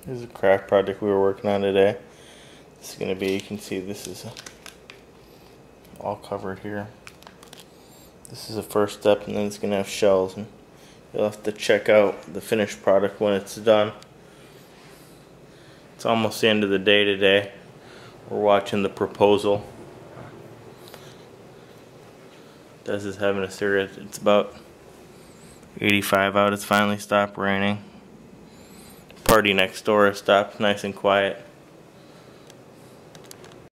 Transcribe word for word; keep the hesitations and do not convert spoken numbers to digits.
This is a craft project we were working on today. This is going to be, you can see this is all covered here. This is the first step, and then it's going to have shells, and you'll have to check out the finished product when it's done. It's almost the end of the day today. We're watching the proposal. Des is having a cigarette. It's about eighty-five out. It's finally stopped raining. Party next door has stopped, nice and quiet.